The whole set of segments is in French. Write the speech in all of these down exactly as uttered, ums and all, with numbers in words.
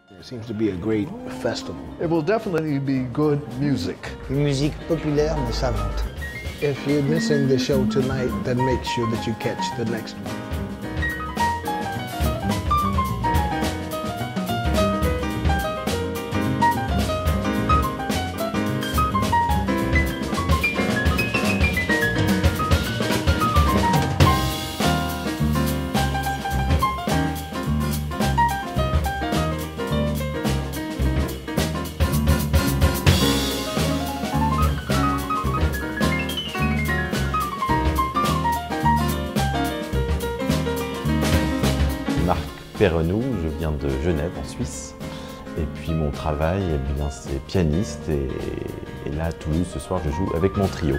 It seems to be a great festival. It will definitely be good music. Une musique populaire mais savante. If you're missing the show tonight, then make sure that you catch the next one. Marc Perrenou, je viens de Genève en Suisse et puis mon travail eh bien c'est pianiste et, et là à Toulouse ce soir je joue avec mon trio.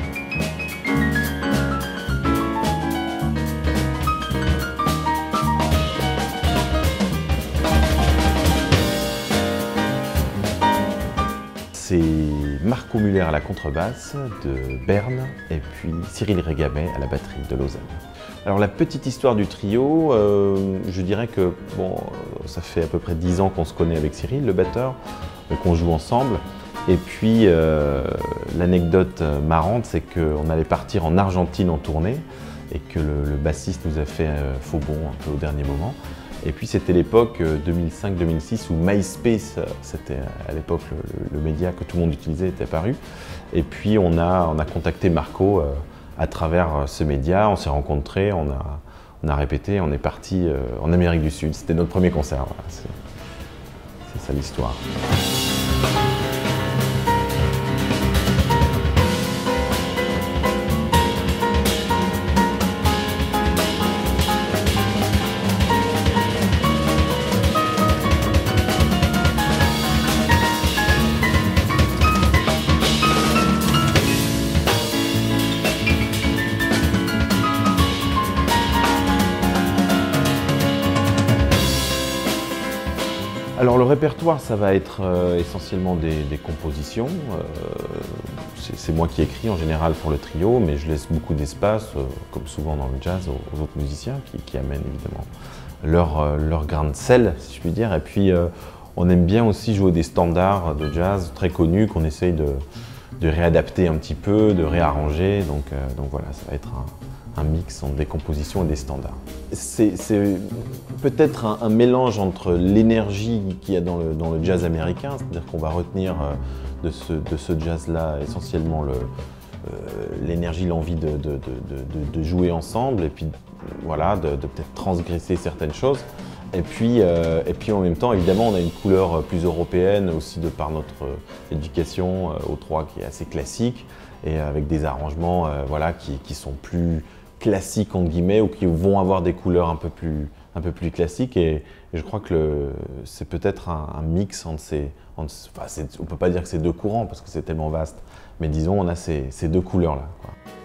C'est Marco Müller à la contrebasse de Berne et puis Cyril Régamet à la batterie de Lausanne. Alors la petite histoire du trio, euh, je dirais que bon, ça fait à peu près dix ans qu'on se connaît avec Cyril, le batteur, qu'on joue ensemble. Et puis euh, l'anecdote marrante, c'est qu'on allait partir en Argentine en tournée et que le, le bassiste nous a fait euh, faux bond un peu au dernier moment. Et puis c'était l'époque deux mille cinq deux mille six où MySpace, c'était à l'époque le, le média que tout le monde utilisait, était apparu. Et puis on a, on a contacté Marco euh, à travers ce média, on s'est rencontrés, on a, on a répété, on est parti euh, en Amérique du Sud. C'était notre premier concert, voilà. C'est ça l'histoire. Alors le répertoire, ça va être euh, essentiellement des, des compositions. Euh, c'est moi qui écris en général pour le trio, mais je laisse beaucoup d'espace, euh, comme souvent dans le jazz, aux, aux autres musiciens qui, qui amènent évidemment leur, euh, leur grain de sel, si je puis dire. Et puis euh, on aime bien aussi jouer des standards de jazz très connus qu'on essaye de, de réadapter un petit peu, de réarranger. Donc, euh, donc voilà, ça va être un, un mix entre des compositions et des standards. C'est peut-être un, un mélange entre l'énergie qu'il y a dans le, dans le jazz américain, c'est-à-dire qu'on va retenir de ce, de ce jazz-là essentiellement l'énergie, euh, l'envie de, de, de, de, de jouer ensemble et puis voilà, de, de peut-être transgresser certaines choses. Et puis, euh, et puis en même temps, évidemment, on a une couleur plus européenne aussi de par notre éducation euh, au trois qui est assez classique et avec des arrangements euh, voilà, qui, qui sont plus classiques entre guillemets ou qui vont avoir des couleurs un peu plus, un peu plus classiques et, et je crois que c'est peut-être un, un mix entre ces… Entre, enfin, on ne peut pas dire que c'est deux courants parce que c'est tellement vaste, mais disons on a ces, ces deux couleurs-là.